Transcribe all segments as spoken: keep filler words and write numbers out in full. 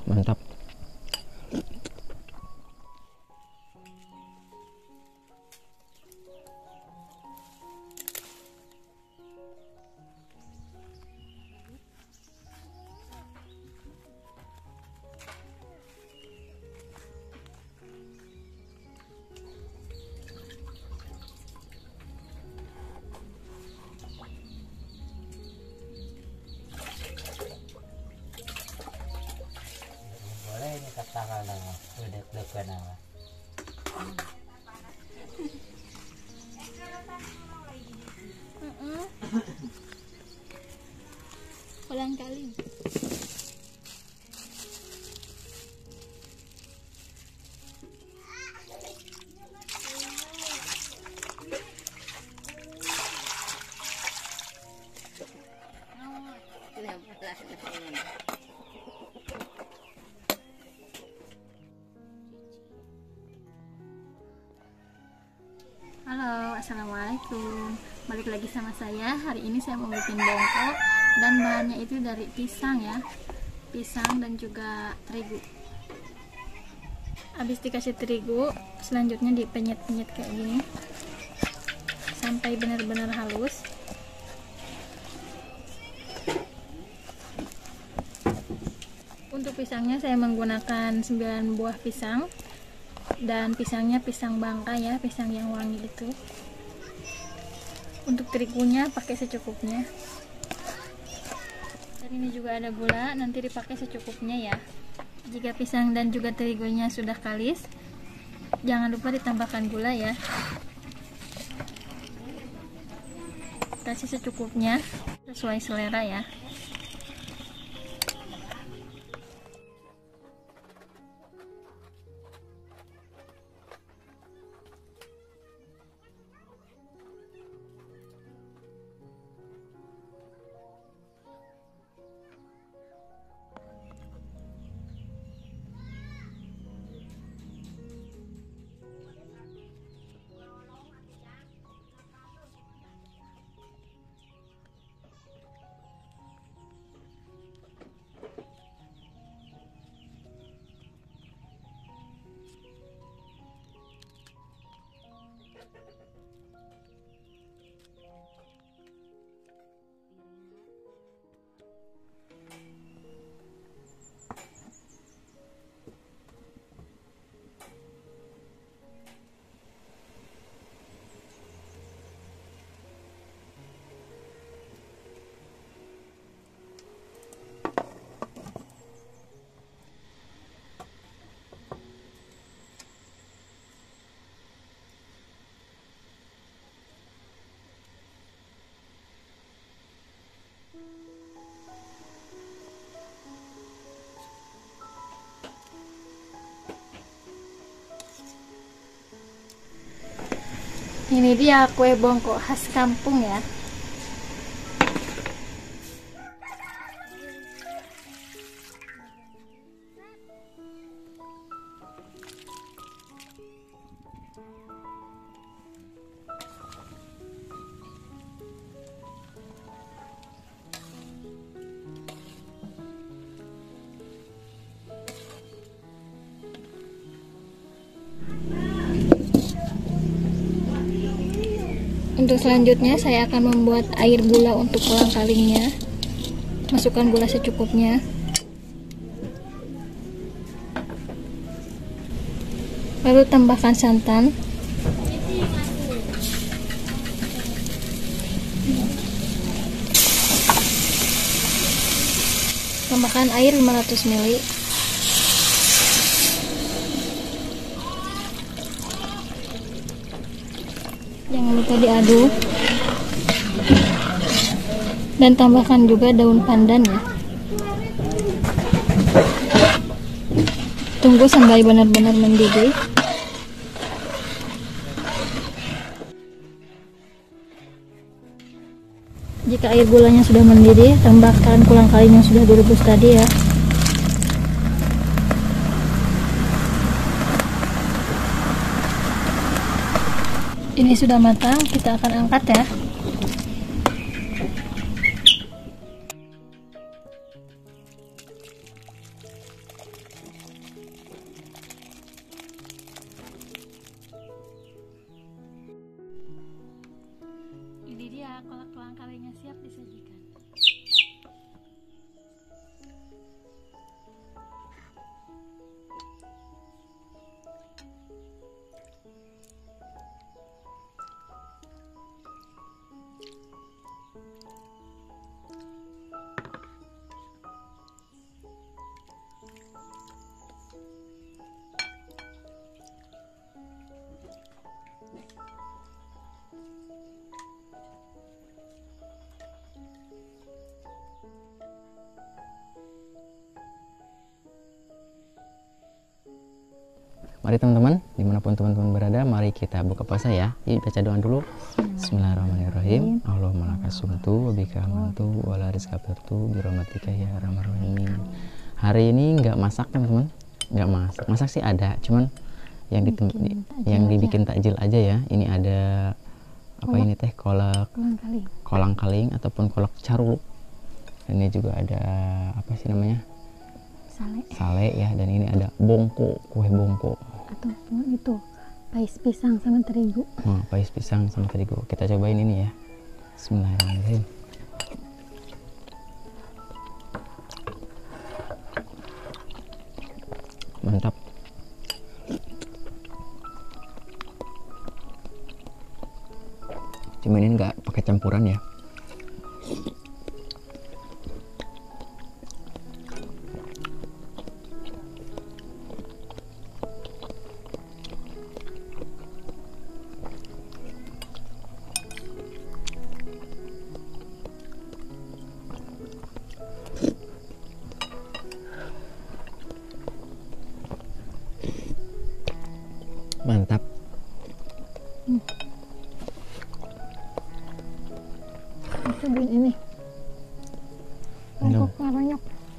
mantap. Ini katakan lang, udah ka na. Walang kali. Halo, assalamualaikum. Balik lagi sama saya. Hari ini saya mau bikin bongkok dan bahannya itu dari pisang ya, pisang dan juga terigu. Habis dikasih terigu, selanjutnya dipenyet-penyet kayak gini sampai benar-benar halus. Untuk pisangnya saya menggunakan sembilan buah pisang. Dan pisangnya pisang bangka ya, pisang yang wangi itu. Untuk terigunya pakai secukupnya. Dan ini juga ada gula, nanti dipakai secukupnya ya. Jika pisang dan juga terigunya sudah kalis, jangan lupa ditambahkan gula ya. Kasih secukupnya sesuai selera ya. Ini dia kue bongkok khas kampung ya. Untuk selanjutnya saya akan membuat air gula untuk kolang kalingnya. Masukkan gula secukupnya. Lalu tambahkan santan. Tambahkan air lima ratus mililiter. Jangan lupa diaduk. Dan tambahkan juga daun pandan ya. Tunggu sampai benar-benar mendidih. Jika air gulanya sudah mendidih, tambahkan kolang kaling yang sudah direbus tadi ya. Ini sudah matang, kita akan angkat ya. salenya siap disajikan. Mari teman-teman, dimanapun teman-teman berada, mari kita buka puasa ya. Yuk baca doa dulu. Bismillahirrahmanirrahim. Allahumma laka sumtu, wabika amantu, wala rizqa firtu, birahmatika ya arhamar rahimin. Hari ini nggak masak teman-teman, nggak masak. Masak sih ada, cuman yang di yang dibikin takjil aja ya. Ini ada apa ini teh kolak Kolang-kaling. kolang kaling ataupun kolak caruk. Ini juga ada apa sih namanya? Sale Sale ya, dan ini ada bongko, kue bongko. atau itu pais pisang sama terigu. Oh, pais pisang sama terigu. Kita cobain ini ya. Bismillahirrahmanirrahim. Mantap. Cuma ini nggak pakai campuran ya. Mantap. Hmm. Cobain ini. Bongkok ngaranyok.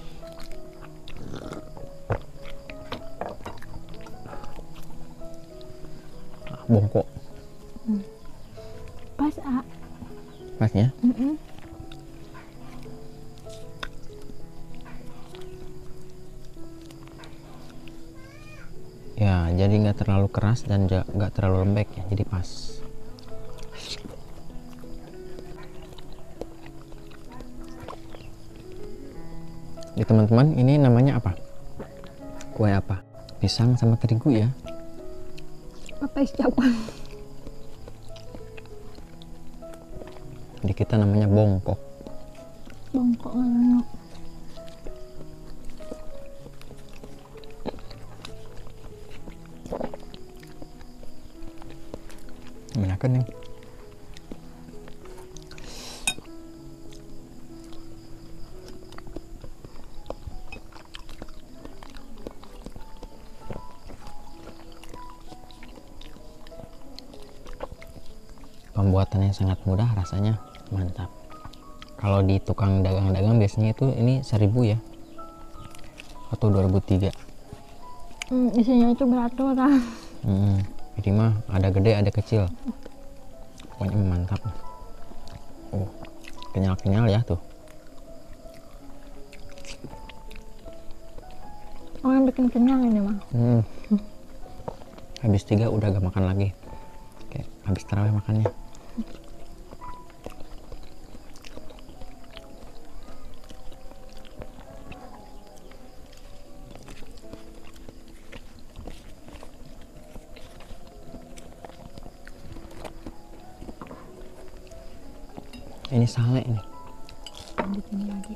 Bongko. Hmm. Pas ah. Pas ya. Mm -mm. Ya, jadi nggak terlalu keras dan nggak terlalu lembek ya, jadi pas. Di teman-teman, ini namanya apa? Kue apa? Pisang sama terigu ya. Pais cawang. Di kita namanya bongkok. Bongkok ngaranyok. Menakan nih. Pembuatannya sangat mudah, rasanya mantap. Kalau di tukang dagang-dagang biasanya itu ini seribu ya, atau dua ribu tiga. Hmm, isinya itu beraturan. Hmm, ini mah ada gede ada kecil, pokoknya mantap. Oh, kenyal-kenyal ya tuh. Orang bikin kenyang ini mah. Hmm. Habis tiga udah gak makan lagi, kayak habis tarawih makannya. Ini sale ini. Lanjut ini lagi.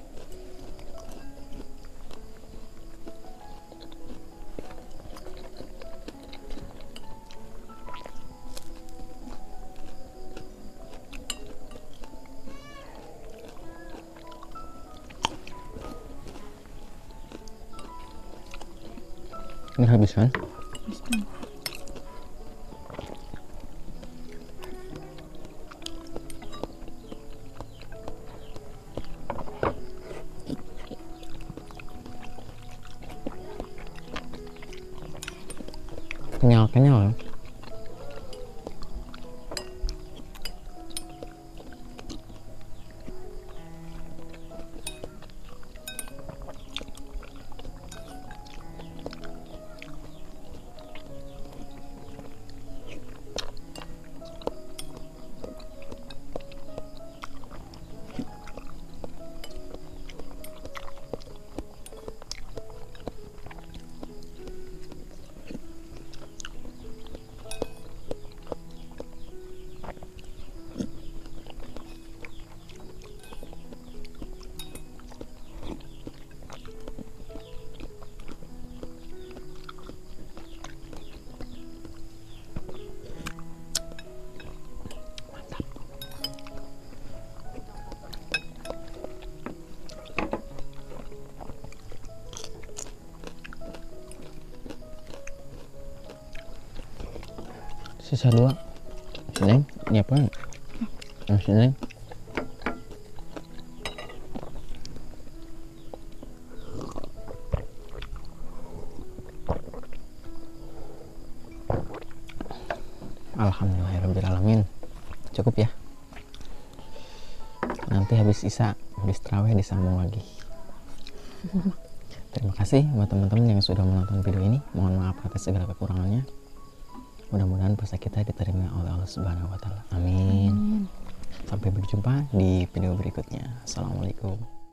Ini habis kan? Bismillah. Kenyal-kenyal. Sisa dua. Neng, ini apa? Nasi Neng. Alhamdulillahirrahmanirrahim. Cukup ya. Nanti habis isya, habis tarawih disambung lagi. Terima kasih buat teman-teman yang sudah menonton video ini. Mohon maaf atas segala kekurangannya. Mudah-mudahan puasa kita diterima oleh Allah Subhanahu wa taala. Amin. Sampai berjumpa di video berikutnya. Assalamualaikum.